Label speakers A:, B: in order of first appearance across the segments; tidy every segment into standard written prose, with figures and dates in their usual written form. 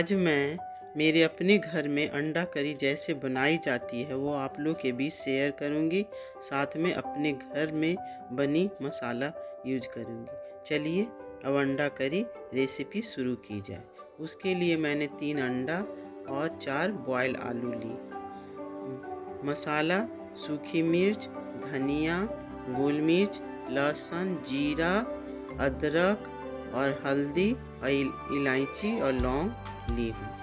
A: आज मैं मेरे अपने घर में अंडा करी जैसे बनाई जाती है वो आप लोग के बीच शेयर करूंगी। साथ में अपने घर में बनी मसाला यूज करूंगी। चलिए अब अंडा करी रेसिपी शुरू की जाए। उसके लिए मैंने 3 अंडा और 4 बॉयल आलू ली। मसाला सूखी मिर्च, धनिया, गोल मिर्च, लहसुन, जीरा, अदरक और हल्दी और इलायची और लौंग ली हूँ।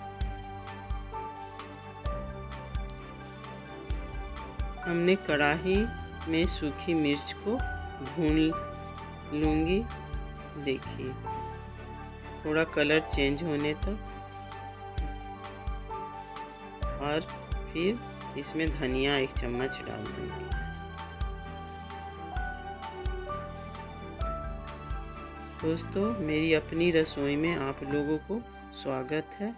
A: हमने कढ़ाई में सूखी मिर्च को भून लूँगी। देखिए थोड़ा कलर चेंज होने तक, और फिर इसमें धनिया 1 चम्मच डाल दूँगी। दोस्तों मेरी अपनी रसोई में आप लोगों को स्वागत है।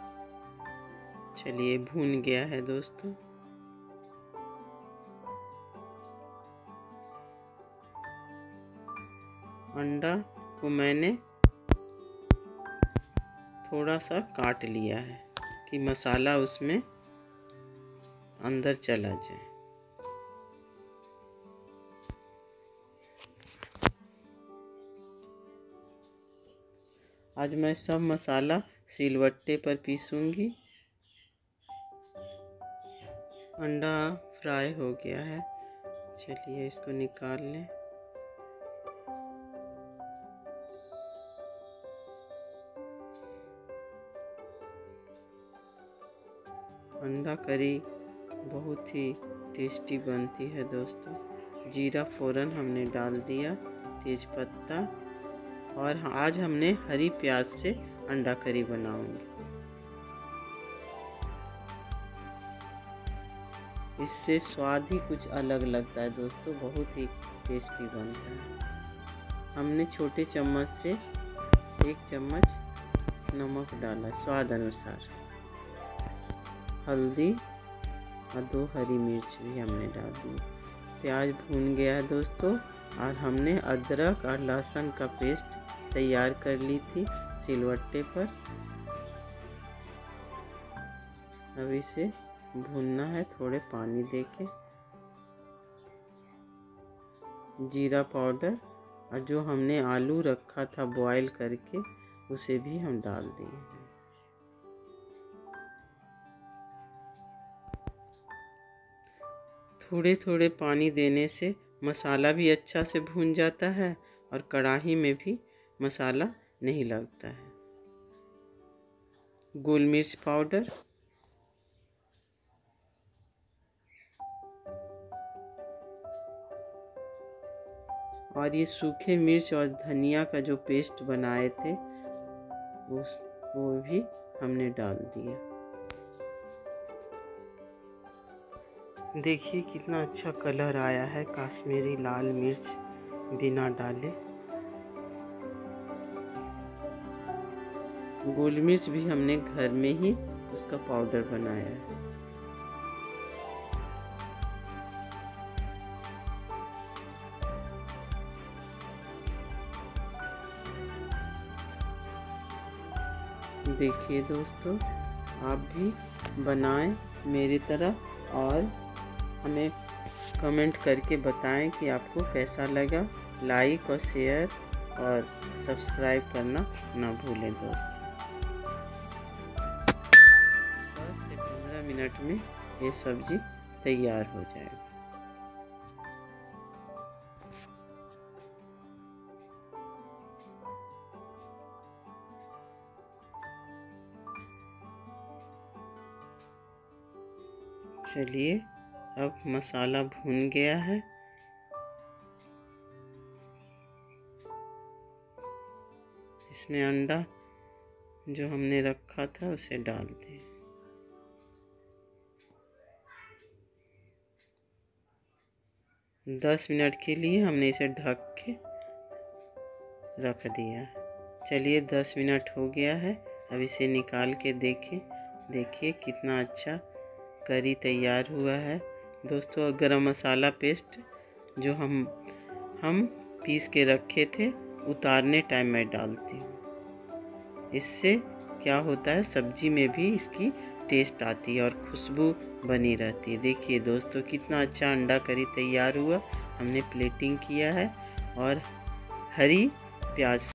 A: चलिए भून गया है दोस्तों। अंडा को मैंने थोड़ा सा काट लिया है कि मसाला उसमें अंदर चला जाए। आज मैं सब मसाला सिलवट्टे पर पीसूंगी। अंडा फ्राई हो गया है। चलिए इसको निकाल लें। अंडा करी बहुत ही टेस्टी बनती है दोस्तों। जीरा फ़ौरन हमने डाल दिया, तेज़पत्ता, और आज हमने हरी प्याज से अंडा करी बनाऊंगी। इससे स्वाद ही कुछ अलग लगता है दोस्तों, बहुत ही टेस्टी बनता है। हमने छोटे चम्मच से 1 चम्मच नमक डाला, स्वाद अनुसार, हल्दी और 2 हरी मिर्च भी हमने डाल दी। प्याज भून गया है दोस्तों, और हमने अदरक और लहसुन का पेस्ट तैयार कर ली थी सिलवट्टे पर। अब इसे भूनना है थोड़े पानी देके। जीरा पाउडर और जो हमने आलू रखा था बॉईल करके उसे भी हम डाल दिए। थोड़े थोड़े पानी देने से मसाला भी अच्छा से भून जाता है और कढ़ाई में भी मसाला नहीं लगता है। गोल मिर्च पाउडर, और ये सूखे मिर्च और धनिया का जो पेस्ट बनाए थे वो भी हमने डाल दिया। देखिए कितना अच्छा कलर आया है कश्मीरी लाल मिर्च बिना डाले। गोल मिर्च भी हमने घर में ही उसका पाउडर बनाया है। देखिए दोस्तों आप भी बनाएं मेरी तरह, और हमें कमेंट करके बताएं कि आपको कैसा लगा। लाइक और शेयर और सब्सक्राइब करना ना भूलें दोस्तों। 10 से 15 मिनट में ये सब्जी तैयार हो जाएगी। चलिए अब मसाला भून गया है। इसमें अंडा जो हमने रखा था उसे डाल दें। दस मिनट के लिए हमने इसे ढक के रख दिया। चलिए 10 मिनट हो गया है। अब इसे निकाल के देखें। देखिए कितना अच्छा करी तैयार हुआ है दोस्तों। गरम मसाला पेस्ट जो हम पीस के रखे थे उतारने टाइम में डालती हूँ। इससे क्या होता है, सब्जी में भी इसकी टेस्ट आती है और खुशबू बनी रहती है। देखिए दोस्तों कितना अच्छा अंडा करी तैयार हुआ। हमने प्लेटिंग किया है और हरी प्याज